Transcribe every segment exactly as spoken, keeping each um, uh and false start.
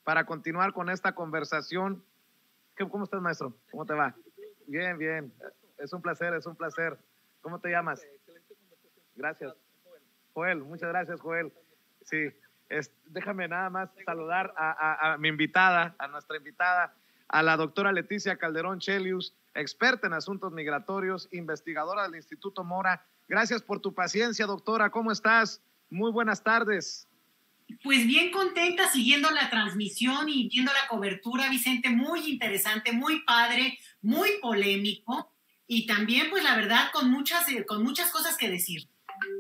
para continuar con esta conversación. ¿Cómo estás, maestro? ¿Cómo te va? Bien, bien. Es un placer, es un placer. ¿Cómo te llamas? Gracias. Joel, muchas gracias, Joel. Sí, es, déjame nada más saludar a, a, a mi invitada, a nuestra invitada, a la doctora Leticia Calderón Chelius, experta en asuntos migratorios, investigadora del Instituto Mora. Gracias por tu paciencia, doctora. ¿Cómo estás? Muy buenas tardes. Pues bien contenta siguiendo la transmisión y viendo la cobertura, Vicente, muy interesante, muy padre, muy polémico y también, pues la verdad, con muchas, con muchas cosas que decir.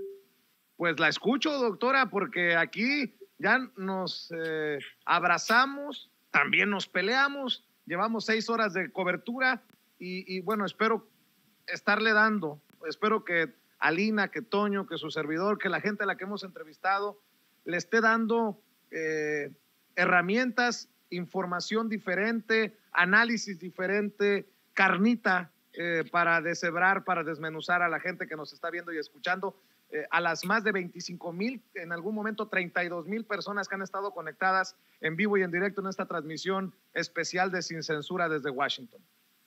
Pues la escucho, doctora, porque aquí ya nos eh, abrazamos, también nos peleamos, llevamos seis horas de cobertura y, y bueno, espero estarle dando, espero que Alina, que Toño, que su servidor, que la gente a la que hemos entrevistado le esté dando eh, herramientas, información diferente, análisis diferente, carnita eh, para deshebrar, para desmenuzar a la gente que nos está viendo y escuchando, eh, a las más de veinticinco mil, en algún momento treinta y dos mil personas que han estado conectadas en vivo y en directo en esta transmisión especial de Sin Censura desde Washington.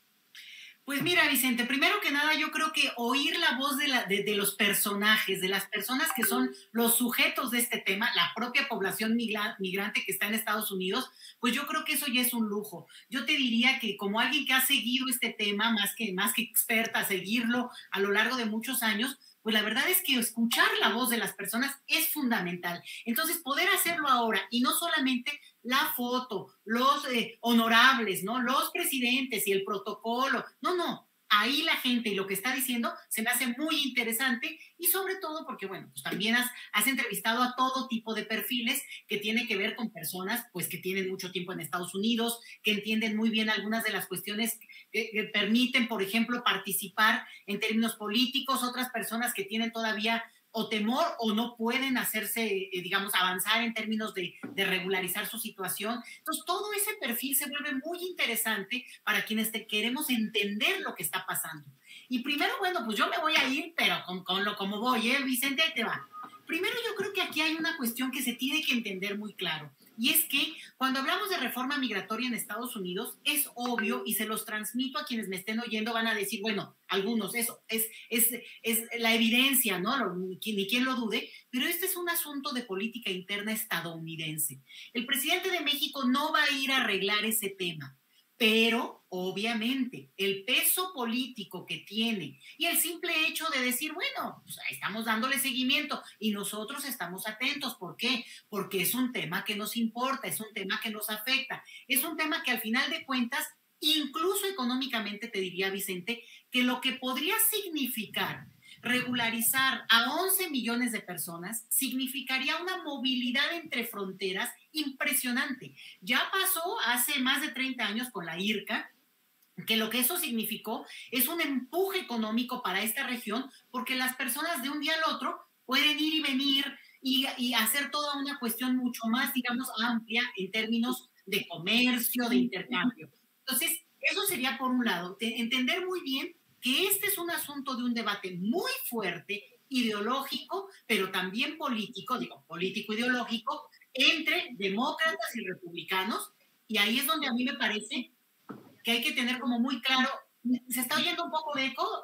Pues mira, Vicente, primero que nada yo creo que oír la voz de, la, de, de los personajes, de las personas que son los sujetos de este tema, la propia población migra, migrante que está en Estados Unidos, pues yo creo que eso ya es un lujo. Yo te diría que como alguien que ha seguido este tema, más que, más que experta, seguirlo a lo largo de muchos años, pues la verdad es que escuchar la voz de las personas es fundamental. Entonces, poder hacerlo ahora y no solamente la foto, los eh, honorables, ¿no? Los presidentes y el protocolo. No, no. Ahí la gente y lo que está diciendo se me hace muy interesante y sobre todo porque, bueno, pues también has, has entrevistado a todo tipo de perfiles que tiene que ver con personas, pues, que tienen mucho tiempo en Estados Unidos, que entienden muy bien algunas de las cuestiones que, que permiten, por ejemplo, participar en términos políticos, otras personas que tienen todavía o temor o no pueden hacerse, eh, digamos, avanzar en términos de, de regularizar su situación. Entonces, todo ese perfil se vuelve muy interesante para quienes te queremos entender lo que está pasando. Y primero, bueno, pues yo me voy a ir, pero con, con lo como voy, ¿eh, Vicente? Ahí te va. Primero, yo creo que aquí hay una cuestión que se tiene que entender muy claro. Y es que cuando hablamos de reforma migratoria en Estados Unidos, es obvio, y se los transmito a quienes me estén oyendo, van a decir, bueno, algunos, eso es, es, es la evidencia, ¿no? Ni quien lo dude, pero este es un asunto de política interna estadounidense. El presidente de México no va a ir a arreglar ese tema, pero obviamente el peso político que tiene y el simple hecho de decir, bueno, pues estamos dándole seguimiento y nosotros estamos atentos. ¿Por qué? Porque es un tema que nos importa, es un tema que nos afecta, es un tema que al final de cuentas, incluso económicamente, te diría, Vicente, que lo que podría significar regularizar a once millones de personas significaría una movilidad entre fronteras impresionante. Ya pasó hace más de treinta años con la I R C A, que lo que eso significó es un empuje económico para esta región, porque las personas de un día al otro pueden ir y venir y, y hacer toda una cuestión mucho más, digamos, amplia en términos de comercio, de intercambio. Entonces, eso sería por un lado, entender muy bien que este es un asunto de un debate muy fuerte, ideológico, pero también político, digo, político-ideológico, entre demócratas y republicanos, y ahí es donde a mí me parece que hay que tener como muy claro. ¿Se está oyendo un poco de eco?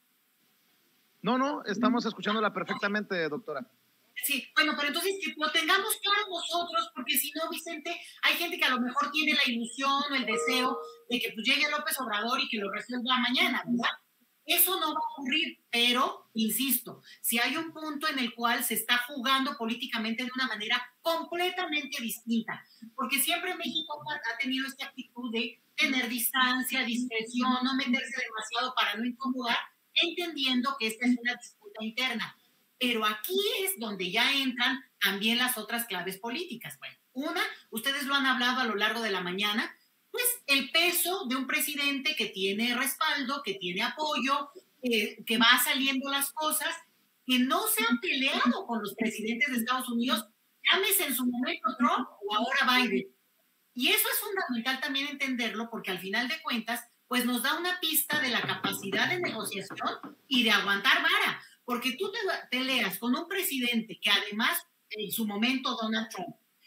No, no, estamos escuchándola perfectamente, doctora. Sí, bueno, pero entonces que lo tengamos claro nosotros, porque si no, Vicente, hay gente que a lo mejor tiene la ilusión o el deseo de que pues llegue López Obrador y que lo resuelva mañana, ¿verdad? Eso no va a ocurrir, pero, insisto, si hay un punto en el cual se está jugando políticamente de una manera completamente distinta, porque siempre México ha tenido esta actitud de tener distancia, discreción, no meterse demasiado para no incomodar, entendiendo que esta es una disputa interna. Pero aquí es donde ya entran también las otras claves políticas. Bueno, una, ustedes lo han hablado a lo largo de la mañana, pues el peso de un presidente que tiene respaldo, que tiene apoyo, eh, que va saliendo las cosas, que no se han peleado con los presidentes de Estados Unidos, llámese en su momento Trump o ahora Biden. Y eso es fundamental también entenderlo, porque al final de cuentas, pues nos da una pista de la capacidad de negociación y de aguantar vara, porque tú te peleas con un presidente que además, en su momento Donald Trump,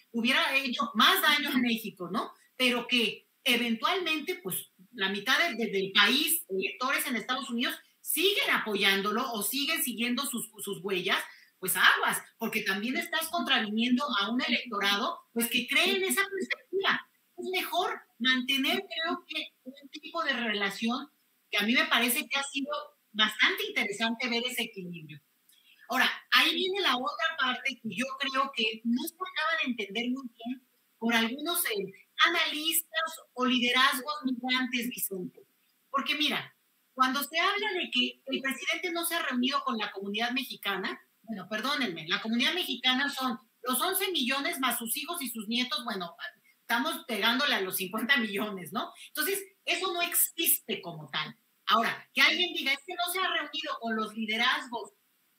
hubiera hecho más daño a México, ¿no? Pero que eventualmente, pues, la mitad de, de, del país, electores en Estados Unidos, siguen apoyándolo o siguen siguiendo sus, sus huellas, pues aguas, porque también estás contraviniendo a un electorado, pues, que cree en esa perspectiva. Es mejor mantener, creo que, un tipo de relación que a mí me parece que ha sido bastante interesante ver ese equilibrio. Ahora, ahí viene la otra parte que yo creo que no se acaba de entender muy bien por algunos eh, analistas o liderazgos migrantes, Vicente. Porque mira, cuando se habla de que el presidente no se ha reunido con la comunidad mexicana, bueno, perdónenme, la comunidad mexicana son los once millones más sus hijos y sus nietos, bueno, estamos pegándole a los cincuenta millones, ¿no? Entonces, eso no existe como tal. Ahora, que alguien diga, es que no se ha reunido con los liderazgos,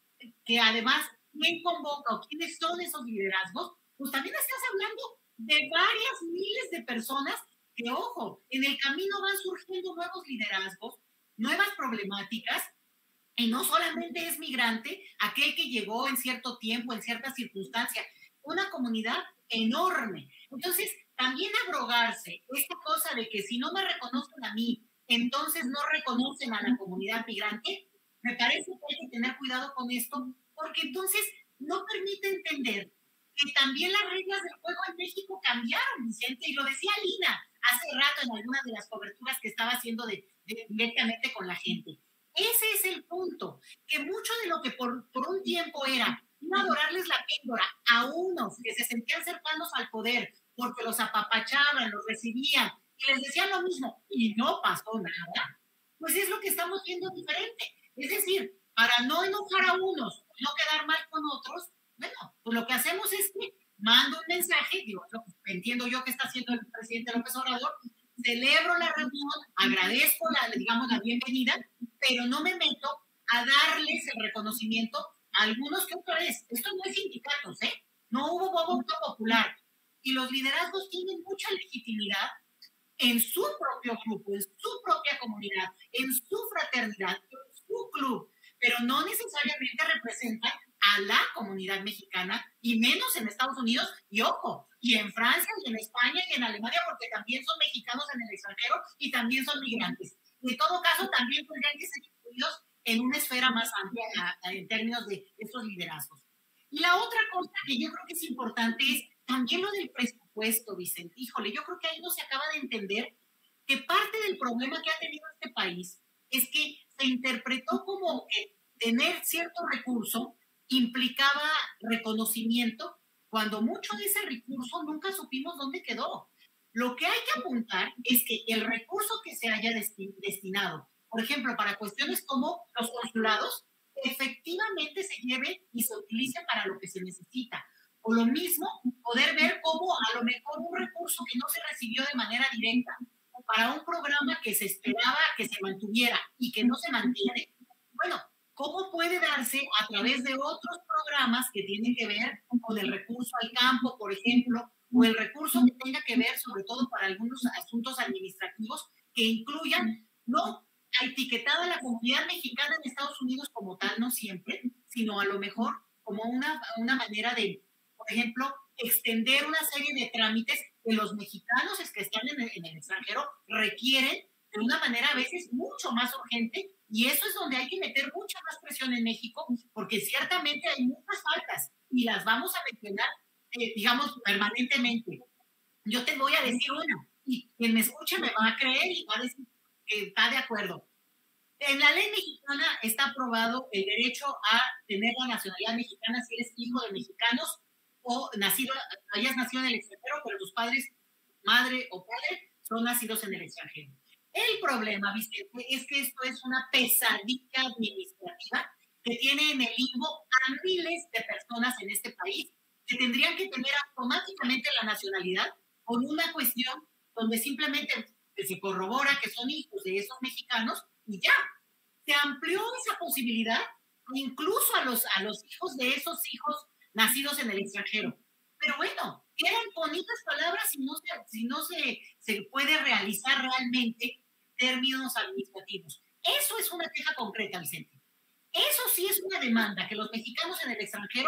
que además, ¿quién convoca o quiénes son esos liderazgos? Pues también estás hablando de varias miles de personas que, ojo, en el camino van surgiendo nuevos liderazgos, nuevas problemáticas, y no solamente es migrante aquel que llegó en cierto tiempo, en cierta circunstancia, una comunidad enorme. Entonces, también abrogarse esta cosa de que si no me reconocen a mí, entonces no reconocen a la comunidad migrante, me parece que hay que tener cuidado con esto, porque entonces no permite entender que también las reglas del juego en México cambiaron, Vicente, y lo decía Lina hace rato en algunas de las coberturas que estaba haciendo de, de, directamente con la gente. Ese es el punto, que mucho de lo que por, por un tiempo era no adorarles la píldora a unos que se sentían cercanos al poder porque los apapachaban, los recibían y les decían lo mismo y no pasó nada, pues es lo que estamos viendo diferente. Es decir, para no enojar a unos, no quedar mal con otros, bueno, pues lo que hacemos es que mando un mensaje, digo, entiendo yo que está haciendo el presidente López Obrador, celebro la reunión, agradezco la, digamos, la bienvenida, pero no me meto a darles el reconocimiento a algunos que otra vez, esto no es sindicatos, ¿eh? No hubo voto popular. Y los liderazgos tienen mucha legitimidad en su propio grupo, en su propia comunidad, en su fraternidad, en su club, pero no necesariamente representan a la comunidad mexicana, y menos en Estados Unidos, y ojo, y en Francia, y en España, y en Alemania, porque también son mexicanos en el extranjero y también son migrantes. Y en todo caso, también tendrían que ser incluidos en una esfera más amplia a, a, en términos de estos liderazgos. Y la otra cosa que yo creo que es importante es también lo del presupuesto, Vicente. Híjole, yo creo que ahí no se acaba de entender que parte del problema que ha tenido este país es que se interpretó como que tener cierto recurso implicaba reconocimiento, cuando mucho de ese recurso nunca supimos dónde quedó. Lo que hay que apuntar es que el recurso que se haya desti- destinado, por ejemplo, para cuestiones como los consulados, efectivamente se lleve y se utilice para lo que se necesita. O lo mismo, poder ver cómo a lo mejor un recurso que no se recibió de manera directa para un programa que se esperaba que se mantuviera y que no se mantiene, bueno, ¿cómo puede darse a través de otros programas que tienen que ver con el recurso al campo, por ejemplo, o el recurso que tenga que ver sobre todo para algunos asuntos administrativos que incluyan, no etiquetada a la comunidad mexicana en Estados Unidos como tal, no siempre, sino a lo mejor como una, una manera de, por ejemplo, extender una serie de trámites que los mexicanos que están en el, en el extranjero requieren de una manera a veces mucho más urgente, y eso es donde hay que meter mucha más presión en México, porque ciertamente hay muchas faltas y las vamos a mencionar, eh, digamos, permanentemente. Yo te voy a decir una, y quien me escuche me va a creer y va a decir que está de acuerdo. En la ley mexicana está aprobado el derecho a tener la nacionalidad mexicana si eres hijo de mexicanos o nacido, hayas nacido en el extranjero, pero tus padres, madre o padre, son nacidos en el extranjero. El problema, Vicente, es que esto es una pesadilla administrativa que tiene en el limbo a miles de personas en este país que tendrían que tener automáticamente la nacionalidad por una cuestión donde simplemente se corrobora que son hijos de esos mexicanos y ya. Se amplió esa posibilidad incluso a los, a los hijos de esos hijos nacidos en el extranjero. Pero bueno, quedan bonitas palabras si no se, si no se, se puede realizar realmente términos administrativos. Eso es una queja concreta, Vicente. Eso sí es una demanda, que los mexicanos en el extranjero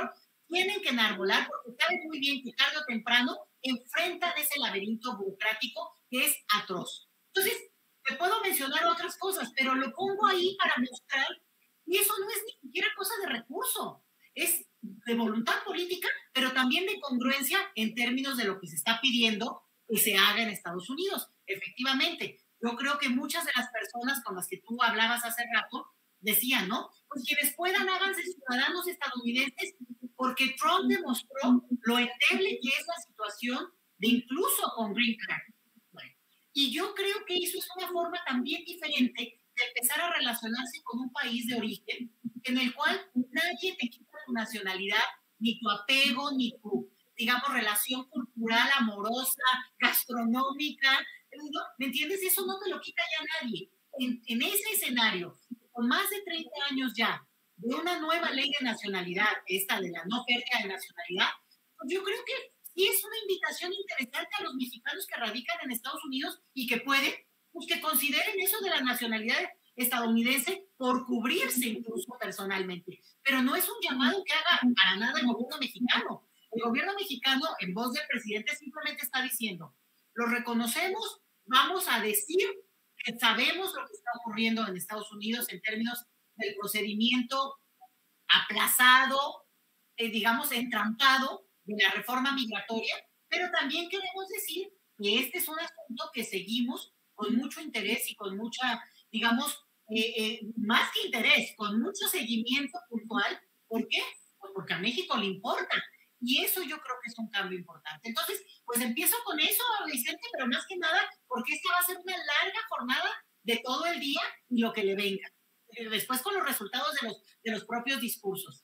tienen que enarbolar porque saben muy bien que tarde o temprano enfrentan ese laberinto burocrático que es atroz. Entonces, te puedo mencionar otras cosas, pero lo pongo ahí para mostrar y eso no es ni siquiera cosa de recurso, es de voluntad política, pero también de congruencia en términos de lo que se está pidiendo que se haga en Estados Unidos. Efectivamente, yo creo que muchas de las personas con las que tú hablabas hace rato decían, ¿no? Pues quienes puedan háganse ciudadanos estadounidenses porque Trump demostró lo endeble que es la situación de incluso con Green Card. Bueno, y yo creo que eso es una forma también diferente de empezar a relacionarse con un país de origen en el cual nadie te quita tu nacionalidad, ni tu apego, ni tu, digamos, relación cultural, amorosa, gastronómica, ¿no? ¿Me entiendes? Eso no te lo quita ya nadie. En, en ese escenario, con más de treinta años ya, de una nueva ley de nacionalidad, esta de la no pérdida de nacionalidad, pues yo creo que sí es una invitación interesante a los mexicanos que radican en Estados Unidos y que pueden, pues que consideren eso de la nacionalidad estadounidense por cubrirse incluso personalmente. Pero no es un llamado que haga para nada el gobierno mexicano. El gobierno mexicano, en voz del presidente, simplemente está diciendo, lo reconocemos, vamos a decir que sabemos lo que está ocurriendo en Estados Unidos en términos del procedimiento aplazado, eh, digamos, entrampado de la reforma migratoria, pero también queremos decir que este es un asunto que seguimos con mucho interés y con mucha, digamos, eh, eh, más que interés, con mucho seguimiento puntual. ¿Por qué? Pues porque a México le importa. Y eso yo creo que es un cambio importante. Entonces, pues empiezo con eso, Vicente, pero más que nada porque esta va a ser una larga jornada de todo el día y lo que le venga. Después con los resultados de los, de los propios discursos.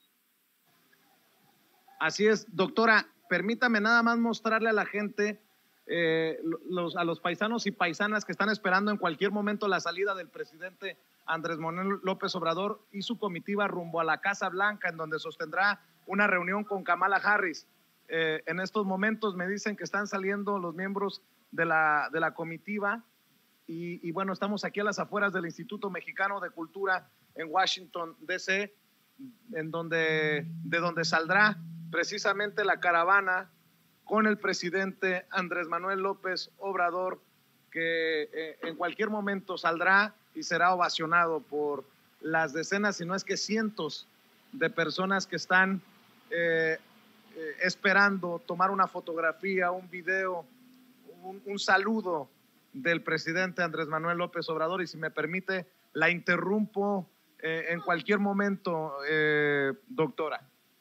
Así es, doctora, permítame nada más mostrarle a la gente, eh, los, a los paisanos y paisanas que están esperando en cualquier momento la salida del presidente Andrés Manuel López Obrador y su comitiva rumbo a la Casa Blanca, en donde sostendrá una reunión con Kamala Harris. Eh, en estos momentos me dicen que están saliendo los miembros de la, de la comitiva y, y bueno, estamos aquí a las afueras del Instituto Mexicano de Cultura en Washington, D C, en donde, de donde saldrá precisamente la caravana con el presidente Andrés Manuel López Obrador, que eh, en cualquier momento saldrá y será ovacionado por las decenas, si no es que cientos de personas que están eh, eh, esperando tomar una fotografía, un video, un, un saludo del presidente Andrés Manuel López Obrador. Y si me permite, la interrumpo eh, en cualquier momento, eh, doctora.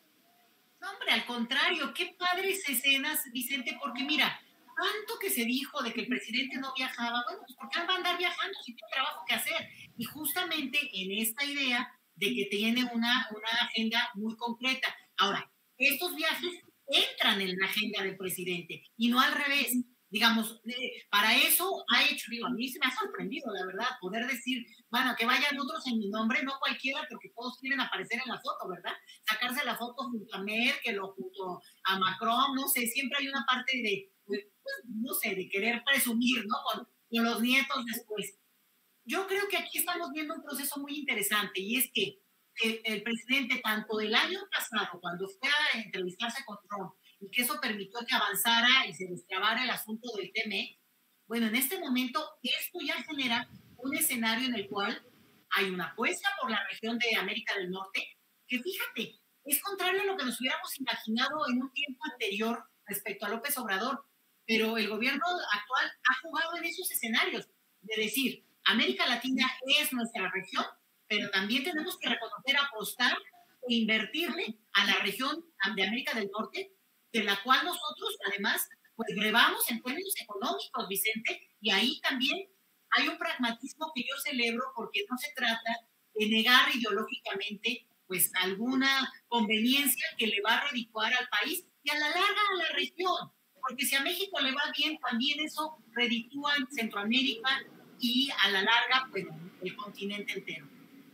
No, hombre, al contrario, qué padres escenas, Vicente, porque mira, tanto que se dijo de que el presidente no viajaba, bueno, pues ¿por qué va a andar viajando si tiene trabajo que hacer? Y justamente en esta idea de que tiene una, una agenda muy concreta. Ahora, estos viajes entran en la agenda del presidente y no al revés. Digamos, eh, para eso ha hecho, digo, a mí se me ha sorprendido, la verdad, poder decir, bueno, que vayan otros en mi nombre, no cualquiera, porque todos quieren aparecer en la foto, ¿verdad? Sacarse la foto junto a Merkel o junto a Macron, no sé, siempre hay una parte de, de pues, no sé, de querer presumir, ¿no? Con, con los nietos después. Yo creo que aquí estamos viendo un proceso muy interesante y es que el, el presidente, tanto del año pasado, cuando fue a entrevistarse con Trump, y que eso permitió que avanzara y se destrabara el asunto del T M E, bueno, en este momento esto ya genera un escenario en el cual hay una apuesta por la región de América del Norte, que fíjate, es contrario a lo que nos hubiéramos imaginado en un tiempo anterior respecto a López Obrador, pero el gobierno actual ha jugado en esos escenarios, de decir, América Latina es nuestra región, pero también tenemos que reconocer, apostar e invertirle a la región de América del Norte, de la cual nosotros, además, pues grabamos en términos económicos, Vicente, y ahí también hay un pragmatismo que yo celebro porque no se trata de negar ideológicamente pues alguna conveniencia que le va a redituar al país y a la larga a la región, porque si a México le va bien, también eso reditúa en Centroamérica y a la larga pues el continente entero.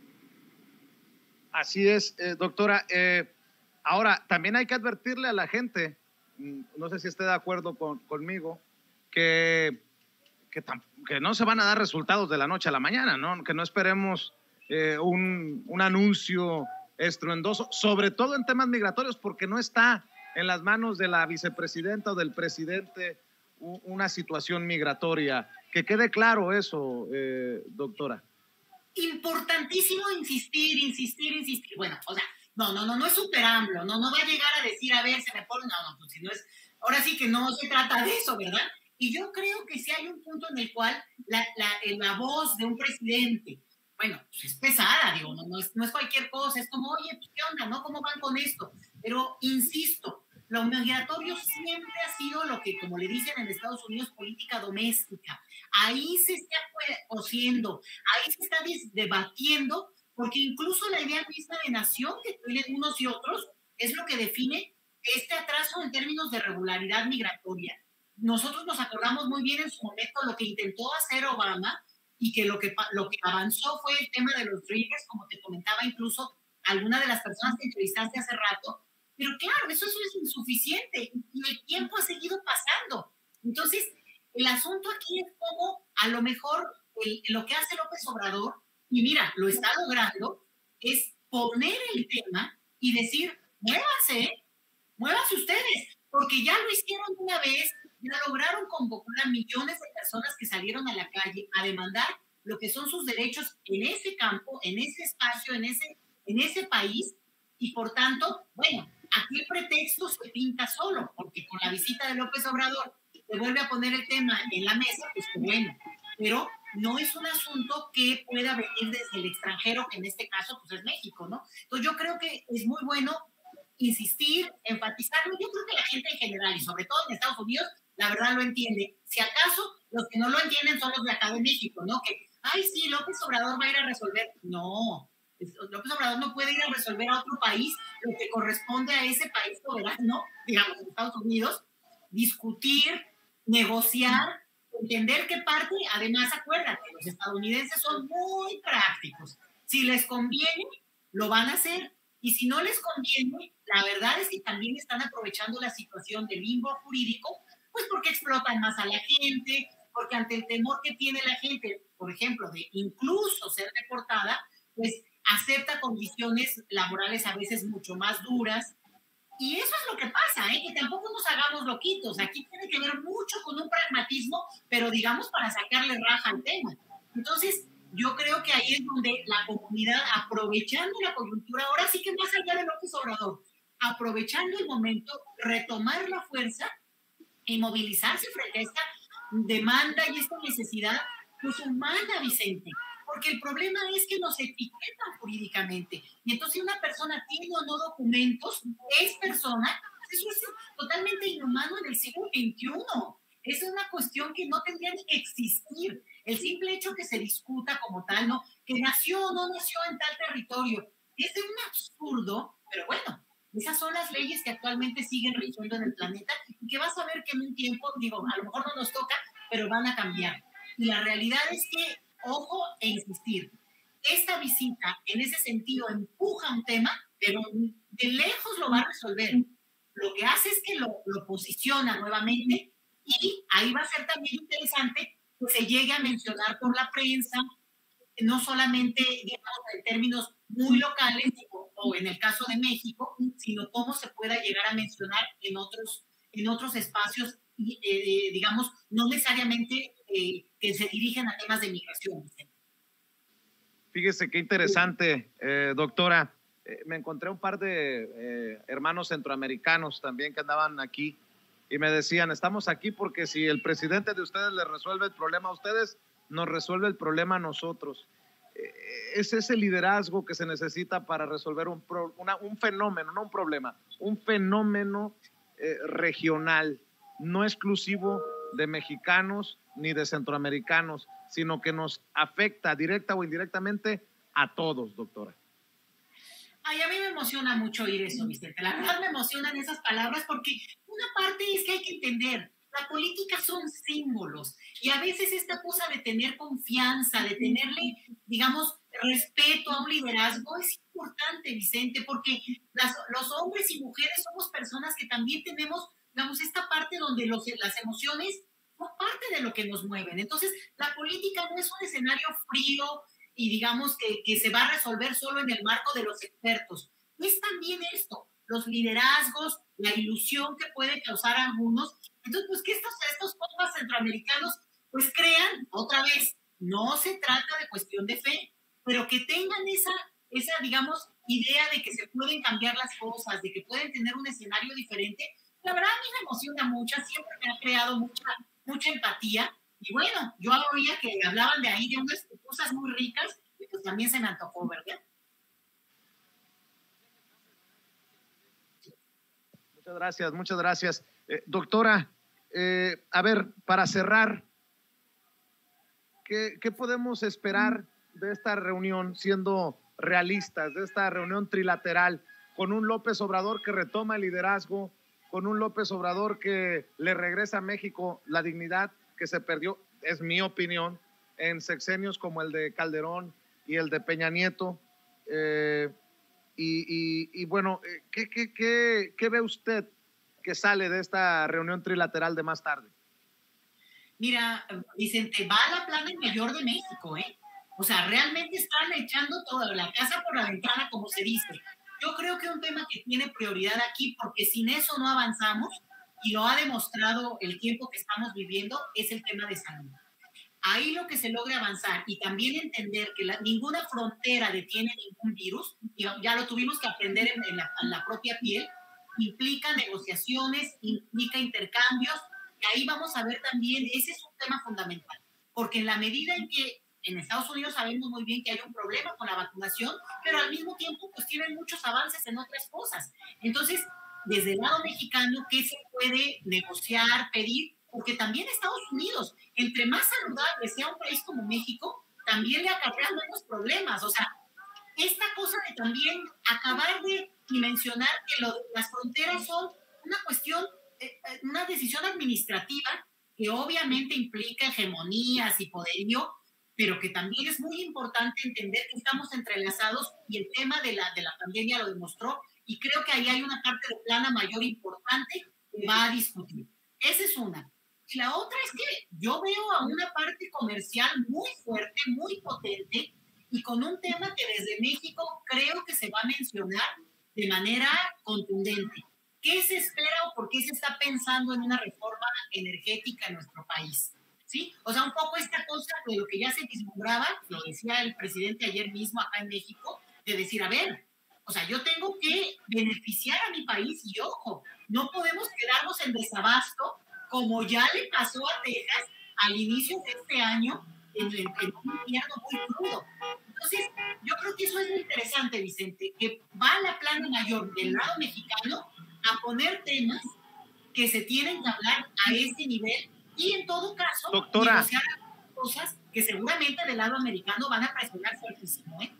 Así es, eh, doctora. Eh, ahora, también hay que advertirle a la gente, no sé si esté de acuerdo con, conmigo, que, que, que no se van a dar resultados de la noche a la mañana, ¿no? Que no esperemos eh, un, un anuncio estruendoso, sobre todo en temas migratorios, porque no está en las manos de la vicepresidenta o del presidente una situación migratoria. Que quede claro eso, eh, doctora. Importantísimo insistir, insistir, insistir. Bueno, o sea, no, no, no, no es super AMLO, no, no va a llegar a decir, a ver, se me pone, no, no, pues si no es, ahora sí que no se trata de eso, ¿verdad? Y yo creo que sí hay un punto en el cual la, la, la voz de un presidente, bueno, pues es pesada, digo, no, no, es, no es cualquier cosa, es como, oye, pues, ¿qué onda, no? ¿Cómo van con esto? Pero, insisto, lo migratorio siempre ha sido lo que, como le dicen en Estados Unidos, política doméstica. Ahí se está cociendo, ahí se está debatiendo, porque incluso la idea misma de nación que tienen unos y otros es lo que define este atraso en términos de regularidad migratoria. Nosotros nos acordamos muy bien en su momento lo que intentó hacer Obama y que lo que, lo que avanzó fue el tema de los Dreamers, como te comentaba incluso alguna de las personas que entrevistaste hace rato. Pero claro, eso, eso es insuficiente y el tiempo ha seguido pasando. Entonces, el asunto aquí es cómo a lo mejor el, lo que hace López Obrador, y mira, lo está logrando, es poner el tema y decir, muévanse, muévanse ustedes, porque ya lo hicieron una vez, ya lograron convocar a millones de personas que salieron a la calle a demandar lo que son sus derechos en ese campo, en ese espacio, en ese, en ese país, y por tanto, bueno, aquí el pretexto se pinta solo, porque con la visita de López Obrador se vuelve a poner el tema en la mesa, pues bueno, pero no es un asunto que pueda venir desde el extranjero, que en este caso pues es México, ¿no? Entonces yo creo que es muy bueno insistir, enfatizarlo. Yo creo que la gente en general, y sobre todo en Estados Unidos, la verdad lo entiende. Si acaso los que no lo entienden son los de acá de México, ¿no? Que, ay, sí, López Obrador va a ir a resolver. No, López Obrador no puede ir a resolver a otro país lo que corresponde a ese país soberano, digamos, en Estados Unidos, discutir, negociar, entender qué parte, además acuérdate, los estadounidenses son muy prácticos. Si les conviene, lo van a hacer, y si no les conviene, la verdad es que también están aprovechando la situación del limbo jurídico, pues porque explotan más a la gente, porque ante el temor que tiene la gente, por ejemplo, de incluso ser deportada, pues acepta condiciones laborales a veces mucho más duras. Y eso es lo que pasa, ¿eh? Que tampoco nos hagamos loquitos. Aquí tiene que ver mucho con un pragmatismo, pero digamos para sacarle raja al tema. Entonces, yo creo que ahí es donde la comunidad, aprovechando la coyuntura, ahora sí que más allá de López Obrador, aprovechando el momento, retomar la fuerza y movilizarse frente a esta demanda y esta necesidad pues humana, Vicente. Porque el problema es que nos etiquetan jurídicamente. Y entonces si una persona tiene o no documentos, es persona, eso es totalmente inhumano en el siglo veintiuno. Es una cuestión que no tendría ni que existir. El simple hecho que se discuta como tal, ¿no? Que nació o no nació en tal territorio. Es un absurdo, pero bueno, esas son las leyes que actualmente siguen rigiendo en el planeta y que vas a ver que en un tiempo, digo, a lo mejor no nos toca, pero van a cambiar. Y la realidad es que, ojo e insistir, esta visita en ese sentido empuja un tema, pero de lejos lo va a resolver. Lo que hace es que lo, lo posiciona nuevamente y ahí va a ser también interesante que se llegue a mencionar por la prensa, no solamente digamos, en términos muy locales o, o en el caso de México, sino cómo se pueda llegar a mencionar en otros, en otros espacios, eh, digamos, no necesariamente eh, que se dirigen a temas de migración. Fíjese qué interesante, eh, doctora. Eh, me encontré un par de eh, hermanos centroamericanos también que andaban aquí y me decían, estamos aquí porque si el presidente de ustedes les resuelve el problema a ustedes, nos resuelve el problema a nosotros. Eh, es ese liderazgo que se necesita para resolver un, pro, una, un fenómeno, no un problema, un fenómeno eh, regional, no exclusivo de mexicanos ni de centroamericanos, sino que nos afecta directa o indirectamente a todos, doctora. Ay, a mí me emociona mucho oír eso, Vicente. La verdad me emocionan esas palabras porque una parte es que hay que entender, la política son símbolos y a veces esta cosa de tener confianza, de tenerle, digamos, respeto a un liderazgo es importante, Vicente, porque las, los hombres y mujeres somos personas que también tenemos, digamos, esta parte donde los, las emociones son parte de lo que nos mueven. Entonces, la política no es un escenario frío, y digamos que, que se va a resolver solo en el marco de los expertos. No es también esto, los liderazgos, la ilusión que puede causar a algunos. Entonces, pues que estos, estos compas centroamericanos pues crean, otra vez, no se trata de cuestión de fe, pero que tengan esa, esa, digamos, idea de que se pueden cambiar las cosas, de que pueden tener un escenario diferente. La verdad a mí me emociona mucho, siempre me ha creado mucha, mucha empatía. Y bueno, yo oía que hablaban de ahí de unas cosas muy ricas, y pues también se me antojó, ¿verdad? Muchas gracias, muchas gracias. Eh, doctora, eh, a ver, para cerrar, ¿qué, ¿qué podemos esperar de esta reunión, siendo realistas, de esta reunión trilateral, con un López Obrador que retoma el liderazgo, con un López Obrador que le regresa a México la dignidad que se perdió, es mi opinión, en sexenios como el de Calderón y el de Peña Nieto? Eh, y, y, y bueno, ¿qué, qué, qué, ¿qué ve usted que sale de esta reunión trilateral de más tarde? Mira, Vicente, va a la plana mayor de México, ¿eh? O sea, realmente están echando toda la casa por la ventana, como se dice. Yo creo que un tema que tiene prioridad aquí, porque sin eso no avanzamos, y lo ha demostrado el tiempo que estamos viviendo, es el tema de salud. Ahí lo que se logra avanzar y también entender que la, ninguna frontera detiene ningún virus, y ya lo tuvimos que aprender en, en, la, en la propia piel, implica negociaciones, implica intercambios, y ahí vamos a ver también, ese es un tema fundamental, porque en la medida en que en Estados Unidos sabemos muy bien que hay un problema con la vacunación, pero al mismo tiempo pues tienen muchos avances en otras cosas. Entonces, desde el lado mexicano, ¿qué se puede negociar, pedir? Porque también Estados Unidos, entre más saludable sea un país como México, también le acarrea menos problemas. O sea, esta cosa de también acabar de dimensionar que lo, las fronteras son una cuestión, eh, una decisión administrativa que obviamente implica hegemonías y poderío, pero que también es muy importante entender que estamos entrelazados y el tema de la, de la pandemia lo demostró, y creo que ahí hay una parte de plana mayor importante que va a discutir. Esa es una. Y la otra es que yo veo a una parte comercial muy fuerte, muy potente, y con un tema que desde México creo que se va a mencionar de manera contundente. ¿Qué se espera o por qué se está pensando en una reforma energética en nuestro país? ¿Sí? O sea, un poco esta cosa de lo que ya se vislumbraba, lo decía el presidente ayer mismo acá en México, de decir, a ver, o sea, yo tengo que beneficiar a mi país y ojo, no podemos quedarnos en desabasto como ya le pasó a Texas al inicio de este año, en, en, en un invierno muy crudo. Entonces, yo creo que eso es muy interesante, Vicente, que va a la plana mayor del lado mexicano a poner temas que se tienen que hablar a este nivel y en todo caso, doctora, negociar cosas que seguramente del lado americano van a presionar fuertísimo, ¿eh?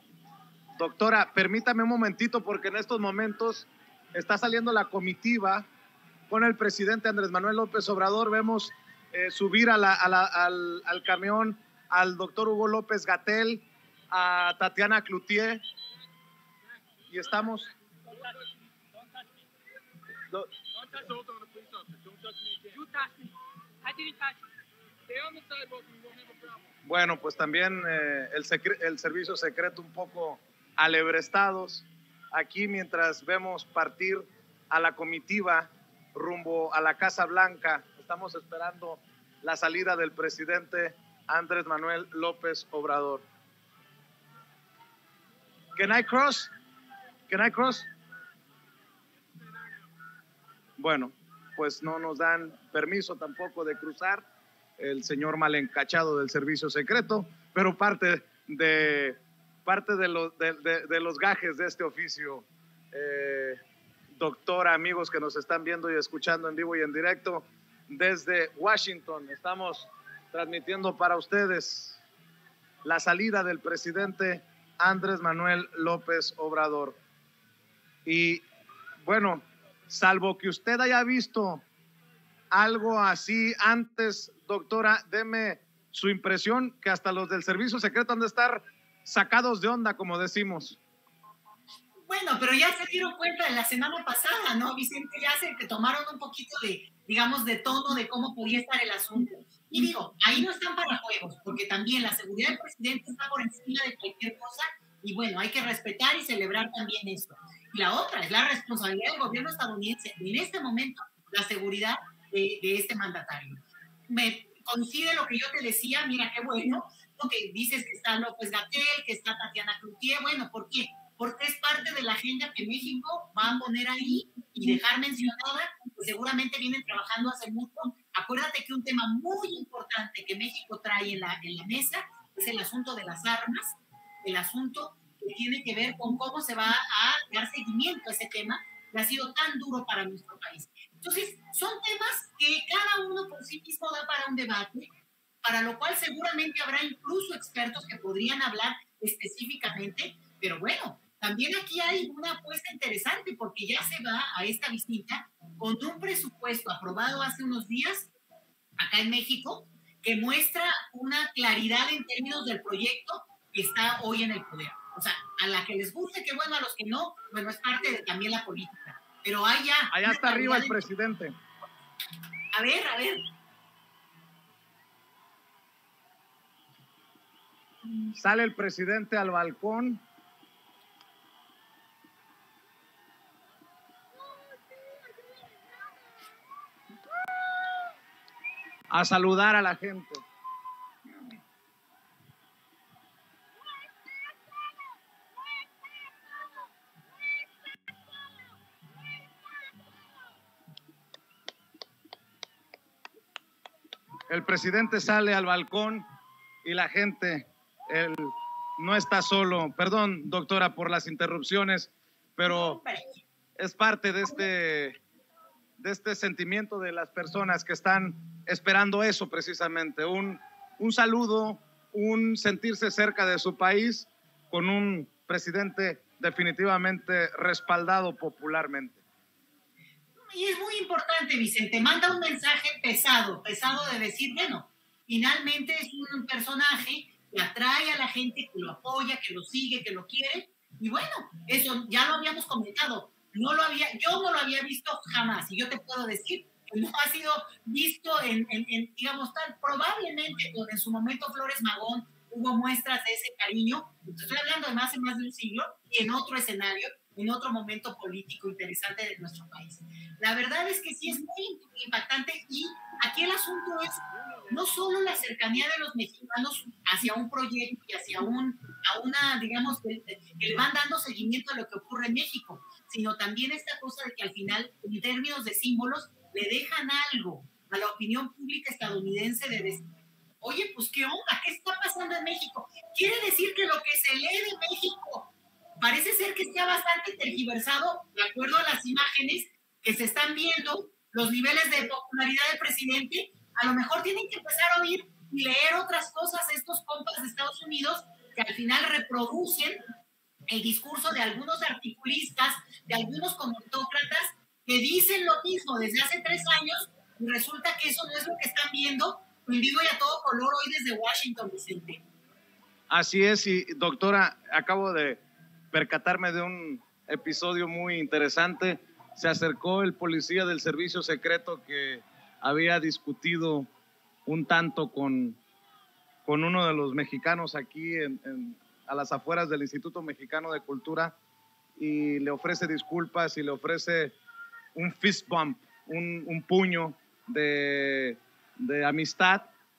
Doctora, permítame un momentito porque en estos momentos está saliendo la comitiva con el presidente Andrés Manuel López Obrador. Vemos eh, subir a la, a la, al, al camión al doctor Hugo López-Gatell, a Tatiana Cloutier, y estamos... Do... Bueno, pues también eh, el, el servicio secreto un poco alebrestados aquí mientras vemos partir a la comitiva rumbo a la Casa Blanca. Estamos esperando la salida del presidente Andrés Manuel López Obrador. Can I cross? Can I cross? Bueno, pues no nos dan permiso tampoco de cruzar, el señor mal encachado del servicio secreto, pero parte de, parte de, lo, de, de, de los gajes de este oficio. Eh, doctora, amigos que nos están viendo y escuchando en vivo y en directo desde Washington, estamos transmitiendo para ustedes la salida del presidente Andrés Manuel López Obrador. Y bueno, salvo que usted haya visto algo así antes, doctora, deme su impresión, que hasta los del servicio secreto han de estar sacados de onda, como decimos. Bueno, pero ya se dieron cuenta de la semana pasada, ¿no, Vicente? Ya se que tomaron un poquito de, digamos, de tono de cómo podía estar el asunto. Y digo, ahí no están para juegos, porque también la seguridad del presidente está por encima de cualquier cosa, y bueno, hay que respetar y celebrar también esto. Y la otra es la responsabilidad del gobierno estadounidense, en este momento, la seguridad de, de este mandatario. Me coincide lo que yo te decía, mira qué bueno, lo que dices que está López Gatell, que está Tatiana Cloutier, bueno, ¿por qué? Porque es parte de la agenda que México va a poner ahí y dejar mencionada, que seguramente vienen trabajando hace mucho. Acuérdate que un tema muy importante que México trae en la, en la mesa es el asunto de las armas, el asunto que tiene que ver con cómo se va a dar seguimiento a ese tema que ha sido tan duro para nuestro país. Entonces, son temas que cada uno por sí mismo da para un debate, para lo cual seguramente habrá incluso expertos que podrían hablar específicamente, pero bueno, también aquí hay una apuesta interesante porque ya se va a esta visita con un presupuesto aprobado hace unos días acá en México que muestra una claridad en términos del proyecto que está hoy en el poder. O sea, a la que les guste, que bueno, a los que no, bueno, es parte de también la política. Pero hay ya... Allá está arriba el presidente. A ver, a ver. Sale el presidente al balcón. A saludar a la gente. El presidente sale al balcón y la gente, él no está solo. Perdón, doctora, por las interrupciones, pero es parte de este, de este sentimiento de las personas que están esperando eso precisamente, un, un saludo, un sentirse cerca de su país con un presidente definitivamente respaldado popularmente. Y es muy importante, Vicente, manda un mensaje pesado, pesado de decir, bueno, finalmente es un personaje que atrae a la gente, que lo apoya, que lo sigue, que lo quiere, y bueno, eso ya lo habíamos comentado, no lo había, yo no lo había visto jamás, y yo te puedo decir que no ha sido visto en, en, en digamos, tal, probablemente en su momento Flores Magón hubo muestras de ese cariño, estoy hablando de más de más de un siglo, y en otro escenario, en otro momento político interesante de nuestro país. La verdad es que sí es muy impactante y aquí el asunto es no solo la cercanía de los mexicanos hacia un proyecto y hacia un, a una, digamos, que, que le van dando seguimiento a lo que ocurre en México, sino también esta cosa de que al final, en términos de símbolos, le dejan algo a la opinión pública estadounidense de decir, oye, pues qué onda, ¿qué está pasando en México? Quiere decir que lo que se lee de México parece ser que está bastante tergiversado, de acuerdo a las imágenes que se están viendo, los niveles de popularidad del presidente, a lo mejor tienen que empezar a oír y leer otras cosas estos compas de Estados Unidos que al final reproducen el discurso de algunos articulistas, de algunos conductócratas que dicen lo mismo desde hace tres años y resulta que eso no es lo que están viendo en vivo y a todo color hoy desde Washington, Vicente. Así es, y doctora, acabo de percatarme de un episodio muy interesante. Se acercó el policía del servicio secreto que había discutido un tanto con, con uno de los mexicanos aquí en, en, a las afueras del Instituto Mexicano de Cultura y le ofrece disculpas y le ofrece un fist bump, un, un puño de, de amistad.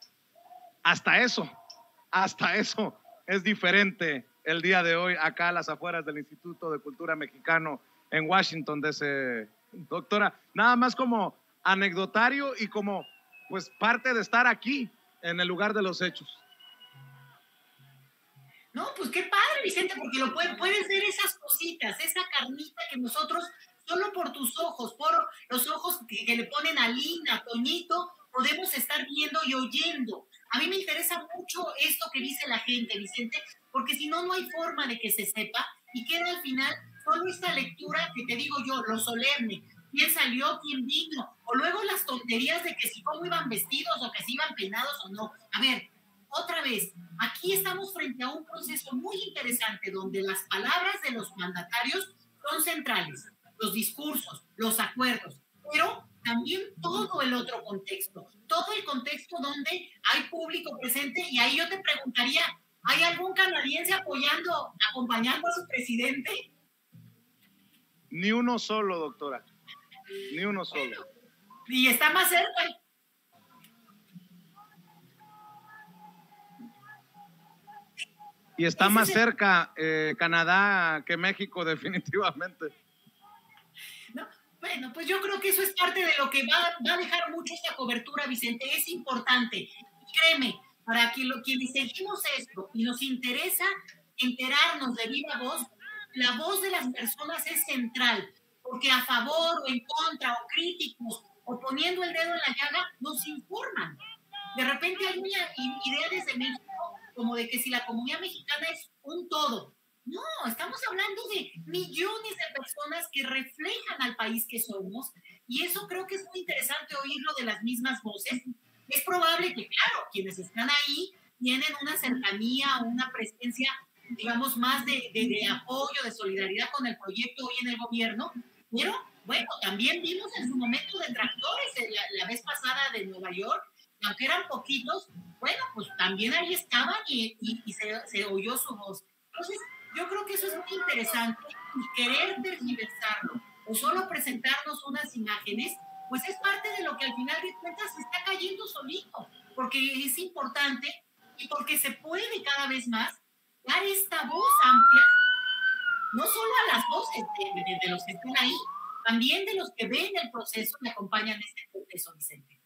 Hasta eso, hasta eso es diferente el día de hoy acá a las afueras del Instituto de Cultura Mexicano en Washington D C Doctora, nada más como anecdotario y como pues parte de estar aquí en el lugar de los hechos. No, pues qué padre, Vicente, porque lo puede, puedes ver esas cositas, esa carnita que nosotros, solo por tus ojos, por los ojos que, que le ponen a Lina, a Toñito, podemos estar viendo y oyendo. A mí me interesa mucho esto que dice la gente, Vicente, porque si no, no hay forma de que se sepa y queda al final solo esta lectura que te digo yo, lo solemne, quién salió, quién vino, o luego las tonterías de que si cómo iban vestidos o que si iban peinados o no. A ver, otra vez, aquí estamos frente a un proceso muy interesante donde las palabras de los mandatarios son centrales, los discursos, los acuerdos, pero también todo el otro contexto, todo el contexto donde hay público presente, y ahí yo te preguntaría, ¿hay algún canadiense apoyando, acompañando a su presidente? Ni uno solo, doctora, ni uno solo. Bueno, y está más cerca. Y está más cerca eh, Canadá que México, definitivamente. No, bueno, pues yo creo que eso es parte de lo que va, va a dejar mucho esta cobertura, Vicente. Es importante. Y créeme, para que lo, quienes seguimos esto y nos interesa enterarnos de viva voz, la voz de las personas es central, porque a favor o en contra, o críticos, o poniendo el dedo en la llaga, nos informan. De repente hay una idea desde México como de que si la comunidad mexicana es un todo. No, estamos hablando de millones de personas que reflejan al país que somos, y eso creo que es muy interesante oírlo de las mismas voces. Es probable que, claro, quienes están ahí tienen una cercanía, una presencia, digamos, más de, de, de apoyo, de solidaridad con el proyecto hoy en el gobierno, pero bueno, también vimos en su momento detractores la, la vez pasada de Nueva York, aunque eran poquitos, bueno, pues también ahí estaban y, y, y se, se oyó su voz. Entonces, yo creo que eso es muy interesante, y querer tergiversarlo o solo presentarnos unas imágenes, pues es parte de lo que al final de cuentas se está cayendo solito, porque es importante y porque se puede cada vez más dar esta voz amplia, no solo a las voces de, de, de los que están ahí, también de los que ven el proceso y acompañan este proceso, Vicente.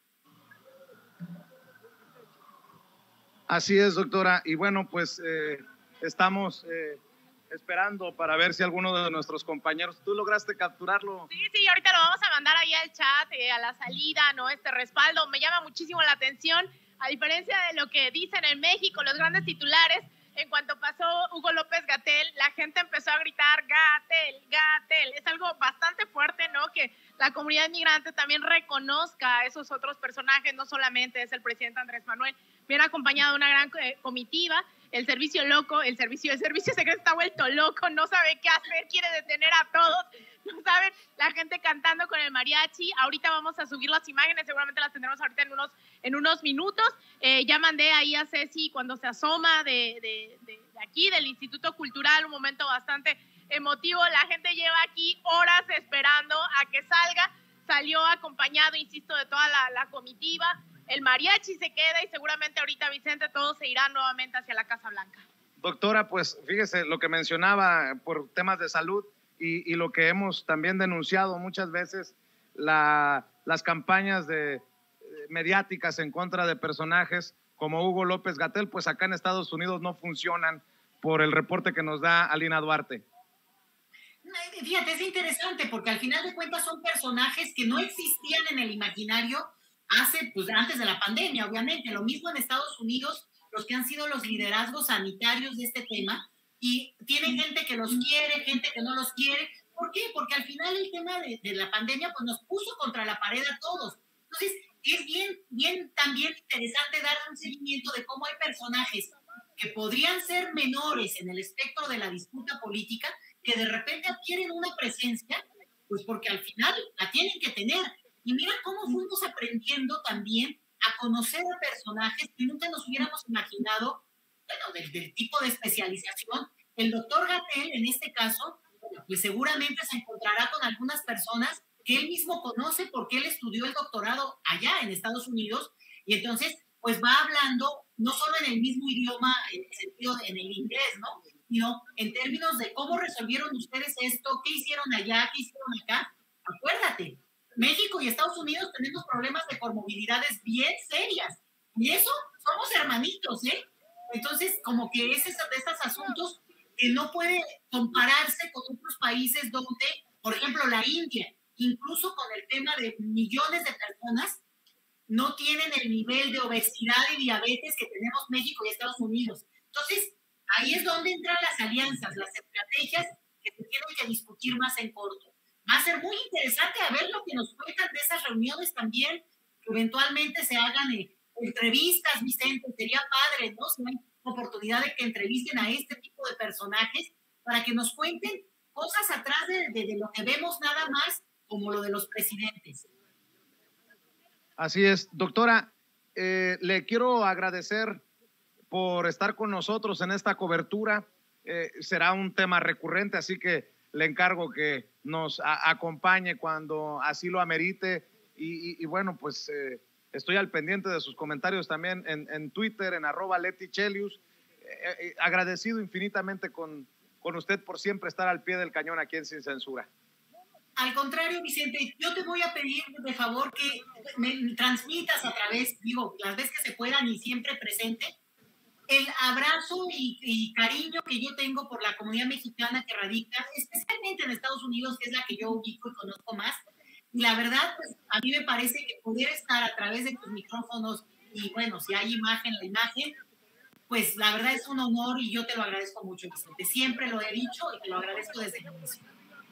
Así es, doctora. Y bueno, pues eh, estamos eh, esperando para ver si alguno de nuestros compañeros, ¿tú lograste capturarlo? Sí, sí, ahorita lo vamos a mandar ahí al chat, eh, a la salida, ¿no? Este respaldo me llama muchísimo la atención, a diferencia de lo que dicen en México, los grandes titulares. En cuanto pasó Hugo López-Gatell, la gente empezó a gritar Gatell, Gatell. Es algo bastante fuerte, ¿no? Que la comunidad migrante también reconozca a esos otros personajes, no solamente es el presidente Andrés Manuel, viene acompañado de una gran eh, comitiva. El servicio loco, el servicio, el servicio secreto está vuelto loco, no sabe qué hacer, quiere detener a todos, no saben, la gente cantando con el mariachi. Ahorita vamos a subir las imágenes, seguramente las tendremos ahorita en unos, en unos minutos. Eh, ya mandé ahí a Ceci cuando se asoma de, de, de, de aquí, del Instituto Cultural, un momento bastante emotivo. La gente lleva aquí horas esperando a que salga, salió acompañado, insisto, de toda la, la comitiva. El mariachi se queda y seguramente ahorita, Vicente, todos se irán nuevamente hacia la Casa Blanca. Doctora, pues fíjese lo que mencionaba por temas de salud y, y lo que hemos también denunciado muchas veces, la, las campañas de, eh, mediáticas en contra de personajes como Hugo López-Gatell, pues acá en Estados Unidos no funcionan por el reporte que nos da Alina Duarte. Fíjate, es interesante porque al final de cuentas son personajes que no existían en el imaginario hace, pues antes de la pandemia, obviamente. Lo mismo en Estados Unidos, los que han sido los liderazgos sanitarios de este tema, y tienen gente que los quiere, gente que no los quiere. ¿Por qué? Porque al final el tema de, de la pandemia pues nos puso contra la pared a todos. Entonces, es bien, bien también interesante dar un seguimiento de cómo hay personajes que podrían ser menores en el espectro de la disputa política, que de repente adquieren una presencia, pues porque al final la tienen que tener. Y mira cómo fuimos aprendiendo también a conocer a personajes que nunca nos hubiéramos imaginado, bueno, del, del tipo de especialización. El doctor Gatell, en este caso, pues seguramente se encontrará con algunas personas que él mismo conoce porque él estudió el doctorado allá en Estados Unidos, y entonces pues va hablando no solo en el mismo idioma, en el sentido en el inglés, ¿no? Sino en términos de cómo resolvieron ustedes esto, qué hicieron allá, qué hicieron acá. Acuérdate, México y Estados Unidos tenemos problemas de comorbilidades bien serias, y eso somos hermanitos, ¿eh? Entonces, como que es de estos asuntos que no puede compararse con otros países donde, por ejemplo, la India, incluso con el tema de millones de personas, no tienen el nivel de obesidad y diabetes que tenemos México y Estados Unidos. Entonces, ahí es donde entran las alianzas, las estrategias que se tienen que discutir más en corto. Va a ser muy interesante a ver lo que nos cuentan de esas reuniones también, que eventualmente se hagan eh, entrevistas, Vicente, sería padre, ¿no? Si hay oportunidad de que entrevisten a este tipo de personajes para que nos cuenten cosas atrás de, de, de lo que vemos nada más como lo de los presidentes. Así es, doctora, eh, le quiero agradecer por estar con nosotros en esta cobertura. Eh, será un tema recurrente, así que le encargo que nos a, acompañe cuando así lo amerite. Y, y, y bueno, pues eh, estoy al pendiente de sus comentarios también en, en Twitter, en arroba Leti Chelius. Eh, eh, agradecido infinitamente con, con usted por siempre estar al pie del cañón aquí en Sin Censura. Al contrario, Vicente, yo te voy a pedir de favor que me transmitas a través, digo, las veces que se puedan y siempre presente, el abrazo y, y cariño que yo tengo por la comunidad mexicana que radica, especialmente en Estados Unidos, que es la que yo ubico y conozco más. Y la verdad, pues a mí me parece que poder estar a través de tus micrófonos y bueno, si hay imagen, la imagen, pues la verdad es un honor y yo te lo agradezco mucho, Vicente. Siempre lo he dicho y te lo agradezco desde el inicio.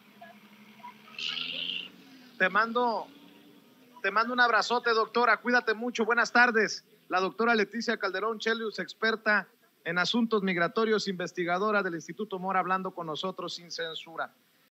Te mando, te mando un abrazote, doctora. Cuídate mucho. Buenas tardes. La doctora Leticia Calderón Chelius, experta en asuntos migratorios, investigadora del Instituto Mora, hablando con nosotros sin censura.